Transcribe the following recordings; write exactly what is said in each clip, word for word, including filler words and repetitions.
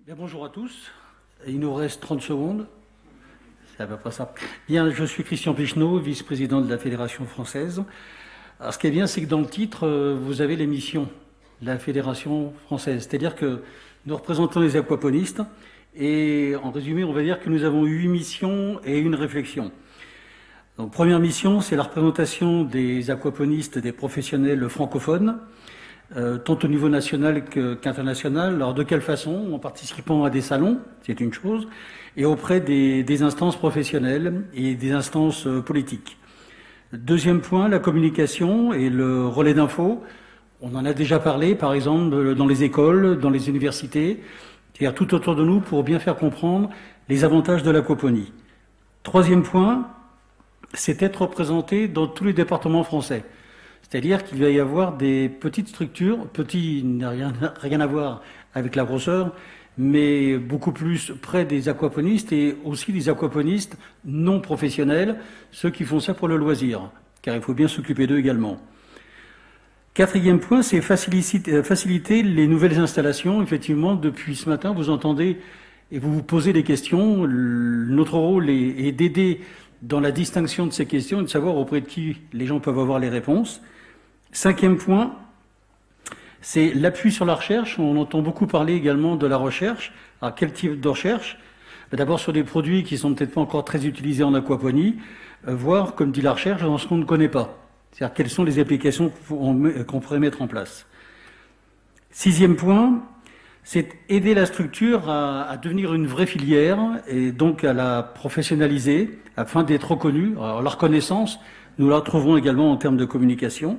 Bien, bonjour à tous. Il nous reste trente secondes. C'est à peu près ça. Bien, je suis Christian Picheneau, vice-président de la Fédération française. Alors, ce qui est bien, c'est que dans le titre, vous avez les missions de la Fédération française. C'est-à-dire que nous représentons les aquaponistes. Et en résumé, on va dire que nous avons huit missions et une réflexion. Donc, première mission, c'est la représentation des aquaponistes, des professionnels francophones, euh, tant au niveau national qu'international. Alors, de quelle façon? En participant à des salons, c'est une chose, et auprès des, des instances professionnelles et des instances euh, politiques. Deuxième point, la communication et le relais d'infos. On en a déjà parlé, par exemple, dans les écoles, dans les universités, c'est-à-dire tout autour de nous pour bien faire comprendre les avantages de l'aquaponie. Troisième point, c'est être représenté dans tous les départements français. C'est-à-dire qu'il va y avoir des petites structures, petit n'a rien, rien à voir avec la grosseur, mais beaucoup plus près des aquaponistes et aussi des aquaponistes non professionnels, ceux qui font ça pour le loisir, car il faut bien s'occuper d'eux également. Quatrième point, c'est faciliter, faciliter les nouvelles installations. Effectivement, depuis ce matin, vous entendez et vous vous posez des questions. Notre rôle est, est d'aider dans la distinction de ces questions et de savoir auprès de qui les gens peuvent avoir les réponses. Cinquième point, c'est l'appui sur la recherche. On entend beaucoup parler également de la recherche. Alors, quel type de recherche? D'abord sur des produits qui sont peut-être pas encore très utilisés en aquaponie, euh, voire, comme dit la recherche, dans ce qu'on ne connaît pas. C'est-à-dire quelles sont les applications qu'on pourrait mettre en place. Sixième point, c'est aider la structure à, à devenir une vraie filière et donc à la professionnaliser afin d'être reconnue. Alors la reconnaissance, nous la retrouvons également en termes de communication.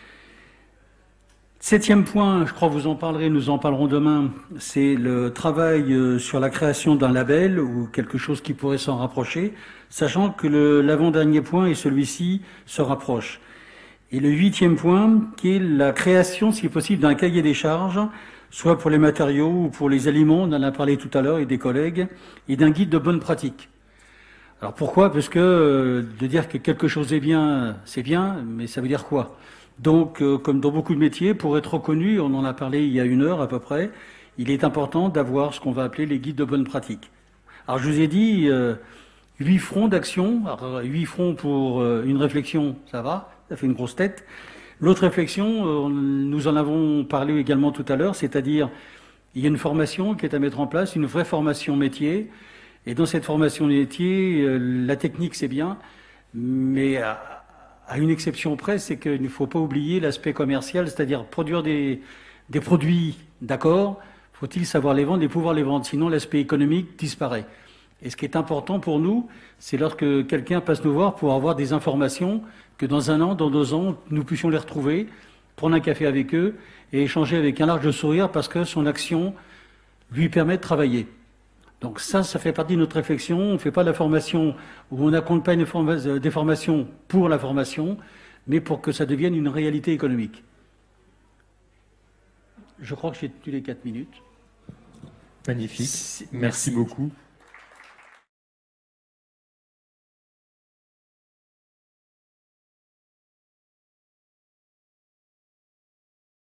Septième point, je crois que vous en parlerez, nous en parlerons demain, c'est le travail sur la création d'un label ou quelque chose qui pourrait s'en rapprocher, sachant que l'avant-dernier point et celui-ci se rapprochent. Et le huitième point, qui est la création, si possible, d'un cahier des charges, soit pour les matériaux ou pour les aliments, on en a parlé tout à l'heure, et des collègues, et d'un guide de bonne pratique. Alors pourquoi? Parce que euh, de dire que quelque chose est bien, c'est bien, mais ça veut dire quoi? Donc, euh, comme dans beaucoup de métiers, pour être reconnu, on en a parlé il y a une heure à peu près, il est important d'avoir ce qu'on va appeler les guides de bonne pratique. Alors je vous ai dit, euh, huit fronts d'action, huit fronts pour euh, une réflexion, ça va, ça fait une grosse tête. L'autre réflexion, euh, nous en avons parlé également tout à l'heure, c'est-à-dire il y a une formation qui est à mettre en place, une vraie formation métier. Et dans cette formation métier, euh, la technique c'est bien, mais à, à une exception près, c'est qu'il ne faut pas oublier l'aspect commercial, c'est-à-dire produire des, des produits, d'accord, faut-il savoir les vendre et pouvoir les vendre, sinon l'aspect économique disparaît. Et ce qui est important pour nous, c'est lorsque quelqu'un passe nous voir pour avoir des informations, que dans un an, dans deux ans, nous puissions les retrouver, prendre un café avec eux et échanger avec un large sourire parce que son action lui permet de travailler. Donc ça, ça fait partie de notre réflexion. On ne fait pas de la formation où on accompagne des formations pour la formation, mais pour que ça devienne une réalité économique. Je crois que j'ai tenu les quatre minutes. Magnifique. Merci beaucoup.